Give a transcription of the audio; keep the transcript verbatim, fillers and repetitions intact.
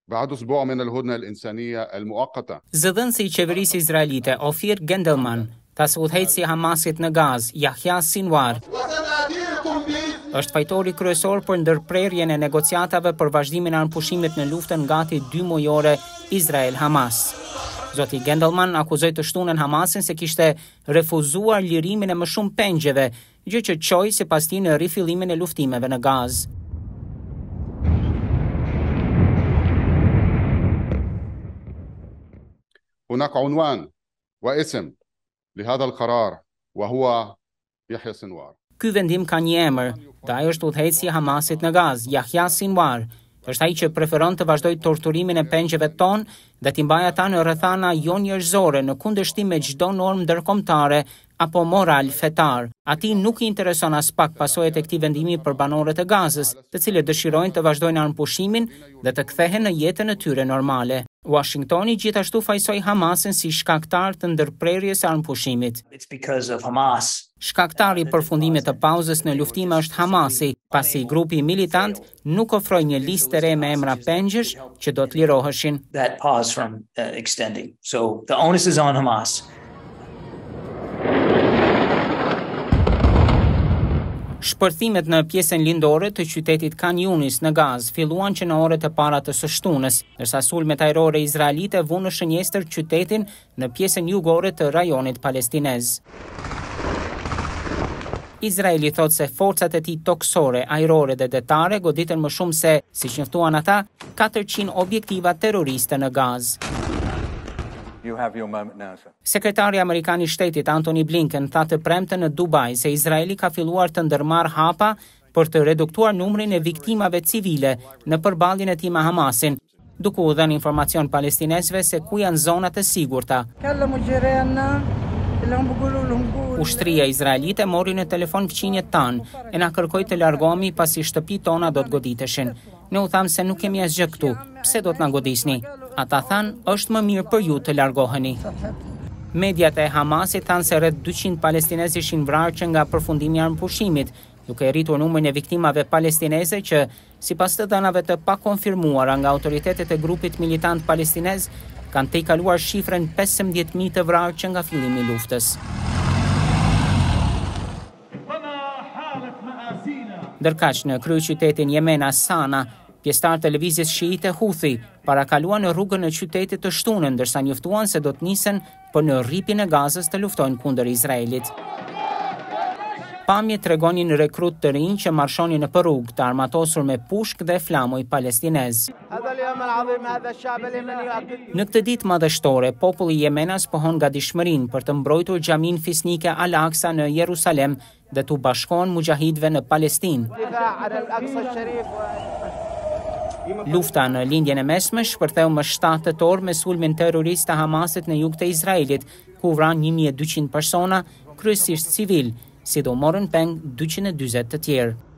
بعد أسبوع من الهدنة الإنسانية المؤقتة. Zëdhënësi i qeverisë izraelite Ofir Gendelman, tas udhëheqësi i Hamasit në Gazë, Yahya Sinwar, është fajtori kryesor për ndërprerjen e negociatave për vazhdimin e anëpushimit në luftën gati dy mujore Izrael-Hamas. Zoti Gendelman akuzoi të shtunën Hamasin se kishte refuzuar lirimin e më shumë pengjeve, gjë që çoi sipas tij në rifillimin e luftimeve në Gazë. هناك عنوان واسم لهذا القرار وهو يحيى سنوار. Ky vendim ka një emër, dhe ai është udhëheqësi i Hamasit në Gazë, Yahya Sinwar. Është ai që preferon të vazhdojë torturimin e pengjeve tonë dhe t'i mbajë ata në rrethana jo njerëzore në kundërshtim me çdo normë ndërkombëtare apo moral fetar. Atij nuk i intereson as pak pasojat e këtij vendimi për banorët e Gazës, të cilët dëshirojnë të vazhdojnë anëpushimin dhe të kthehen në jetën e tyre normale. Washingtoni gjithashtu fajsoi Hamasin si shkaktar të ndërprerjes së anëpushimit. It's because of Hamas. Shkaktari i përfundimit të pauzës në luftime është Hamasi, pasi grupi militant nuk ofroi një listë e re me emra pengjesh që do të liroheshin. That pause from uh, extending. So the onus is on Hamas. Shpërthimet në pjesën lindore të qytetit Khan Yunis në Gazë filluan që në orët e para të së shtunës, ndërsa sulmet ajrore izraelite vunë në shënjestër qytetin në pjesën jugore të rajonit palestinez. Izraeli thot se forcat e tij toksore, ajrore dhe detare goditën më shumë se, siç njoftuan ata, katërqind objektiva terroriste në Gazë. You have your moment now, sir. Sekretari Amerikan i Shtetit Antony Blinken tha të premten në Dubai se Izraeli ka filluar të ndërmarrë hapa për të reduktuar numrin e viktimave civile në përballjen e tij me Hamasin, duke u dhënë informacion palestinezëve se ku janë zonat e sigurta. Ushtria izraelite mori në telefon fqinjet tanë e na kërkoi të largohemi pasi shtëpitë tona do të goditeshin. Ne u tham se nuk kemi asgjë këtu, pse do të na godisni? Ata thanë, është më mirë për ju të largoheni. Mediat e Hamasit thanë se rreth dyqind palestinezë ishin vrarë që nga përfundimi i anëpushimit, duke rritur numrin e viktimave palestineze që, sipas të dhënave të pakonfirmuara nga autoritetet e grupit militant palestinez, kanë tejkaluar shifrën pesëmbëdhjetë mijë të vrarë që nga fillimi i luftës. Ndërkaq në kryeqytetin Yemena Sana, pjesëtar televizjes shiite Houthi parakaluan në rrugën e qytetit të shtunën, ndërsa njoftuan se do të nisen për në rripin e Gazës të luftojnë kundër Izraelit. Pamjet tregonin rekrut të rinj që marshonin në rrugë, të armatosur me pushk dhe flamoj palestinez. Në këtë ditë madhështore, populli i Yemenas pohon gatishmërinë për të mbrojtur xhamin fisnike Al-Aqsa në Jerusalem dhe të bashkohen mujahidëve në Palestinë. Lufta në lindjen e mesme shpërtheu më shtatë tetor me sulmin terrorist të Hamasit në jug të Izraelit, ku vran një mijë e dyqind persona, kryesisht civil, si do morën peng dyqind e dyzet të tjerë.